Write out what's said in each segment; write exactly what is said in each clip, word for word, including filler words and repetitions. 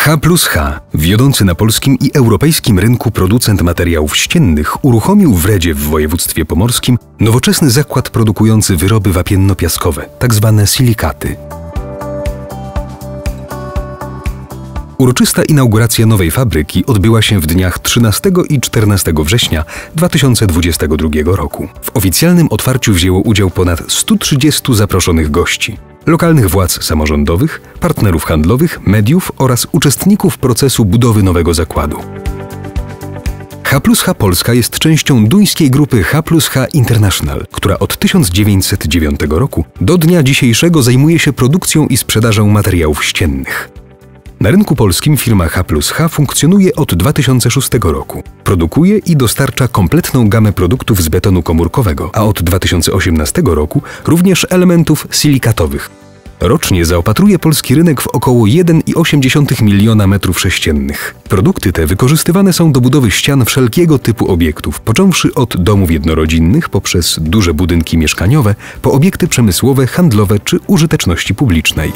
H plus H, wiodący na polskim i europejskim rynku producent materiałów ściennych, uruchomił w Redzie w województwie pomorskim nowoczesny zakład produkujący wyroby wapienno-piaskowe, tzw. silikaty. Uroczysta inauguracja nowej fabryki odbyła się w dniach trzynastego i czternastego września dwa tysiące dwudziestego drugiego roku. W oficjalnym otwarciu wzięło udział ponad stu trzydziestu zaproszonych gości, lokalnych władz samorządowych, partnerów handlowych, mediów oraz uczestników procesu budowy nowego zakładu. H plus H Polska jest częścią duńskiej grupy H plus H International, która od tysiąc dziewięćset dziewiątego roku do dnia dzisiejszego zajmuje się produkcją i sprzedażą materiałów ściennych. Na rynku polskim firma H plus H funkcjonuje od dwa tysiące szóstego roku. Produkuje i dostarcza kompletną gamę produktów z betonu komórkowego, a od dwa tysiące osiemnastego roku również elementów silikatowych. Rocznie zaopatruje polski rynek w około jeden i osiem dziesiątych miliona metrów sześciennych. Produkty te wykorzystywane są do budowy ścian wszelkiego typu obiektów, począwszy od domów jednorodzinnych poprzez duże budynki mieszkaniowe, po obiekty przemysłowe, handlowe czy użyteczności publicznej.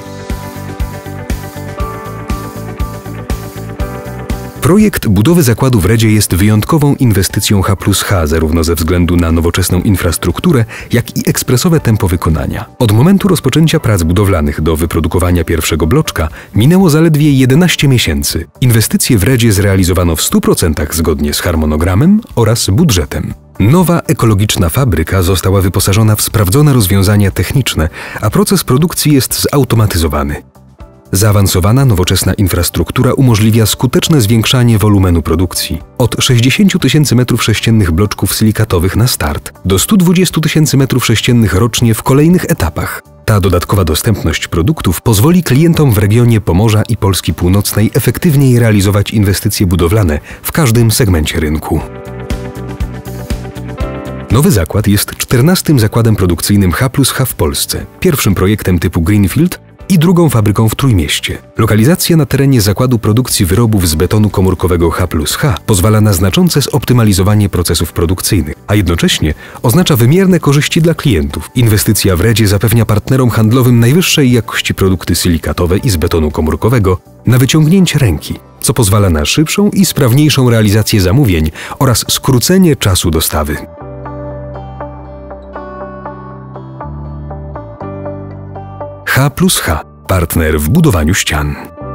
Projekt budowy zakładu w Redzie jest wyjątkową inwestycją H plus H zarówno ze względu na nowoczesną infrastrukturę, jak i ekspresowe tempo wykonania. Od momentu rozpoczęcia prac budowlanych do wyprodukowania pierwszego bloczka minęło zaledwie jedenaście miesięcy. Inwestycje w Redzie zrealizowano w stu procentach zgodnie z harmonogramem oraz budżetem. Nowa ekologiczna fabryka została wyposażona w sprawdzone rozwiązania techniczne, a proces produkcji jest zautomatyzowany. Zaawansowana, nowoczesna infrastruktura umożliwia skuteczne zwiększanie wolumenu produkcji. Od sześćdziesięciu tysięcy metrów sześciennych bloczków silikatowych na start do stu dwudziestu tysięcy metrów sześciennych rocznie w kolejnych etapach. Ta dodatkowa dostępność produktów pozwoli klientom w regionie Pomorza i Polski Północnej efektywniej realizować inwestycje budowlane w każdym segmencie rynku. Nowy zakład jest czternastym zakładem produkcyjnym H plus H w Polsce, pierwszym projektem typu Greenfield i drugą fabryką w Trójmieście. Lokalizacja na terenie zakładu produkcji wyrobów z betonu komórkowego H plus H pozwala na znaczące zoptymalizowanie procesów produkcyjnych, a jednocześnie oznacza wymierne korzyści dla klientów. Inwestycja w Redzie zapewnia partnerom handlowym najwyższej jakości produkty silikatowe i z betonu komórkowego na wyciągnięcie ręki, co pozwala na szybszą i sprawniejszą realizację zamówień oraz skrócenie czasu dostawy. H plus H. Partner w budowaniu ścian.